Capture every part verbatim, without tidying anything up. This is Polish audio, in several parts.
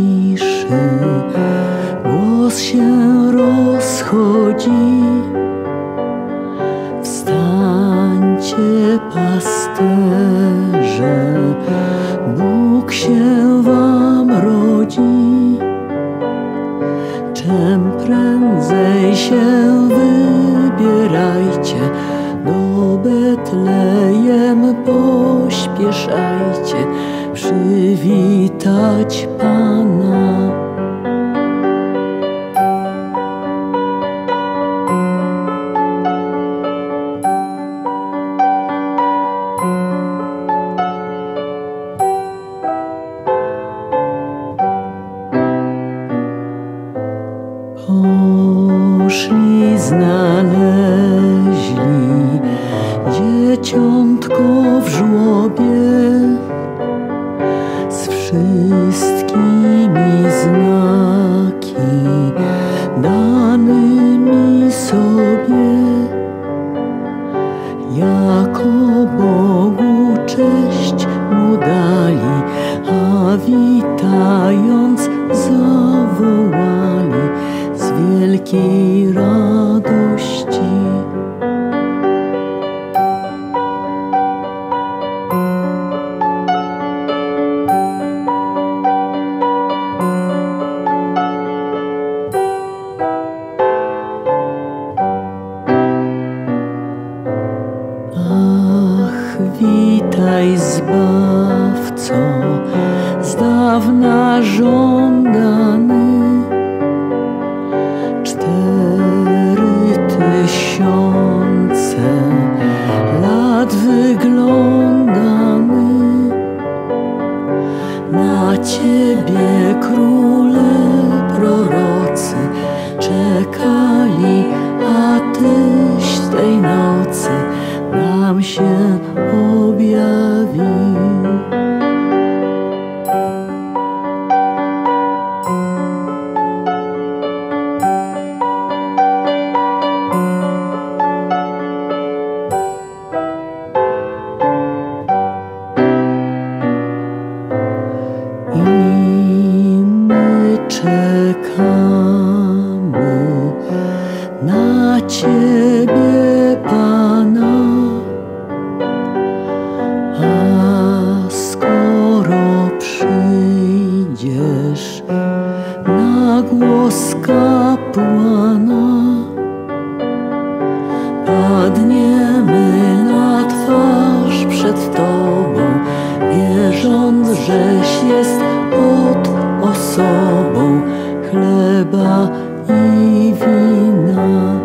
ciszy głos się rozchodzi. Wstańcie, pasterze, Bóg się wam rodzi. Czem prędzej się wybierajcie, do Betlejem pośpieszajcie, przywitać Pana. Poszli, znaleźli dzieciątko w żłobie z wszystkimi znaki danymi sobie. Jako Bogu cześć mu dali, a witając zawołali z wielkiej radości. Ach, witaj, Zbawco, z dawna żądany. Cztery tysiące lat wyglądamy na Ciebie, Króle prorocy czekali, a Tyś tej nocy nam się objawił. I my czekamy na Ciebie, Pana. A skoro przyjdziesz na głos kapłana, padniemy na twarz przed Tobą, wierząc, żeś jest pod osobą chleba i wina.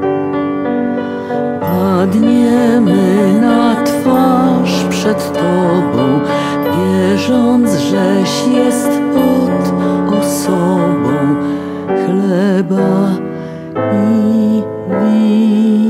Padniemy na twarz przed Tobą, wierząc, żeś jest pod osobą chleba i wina.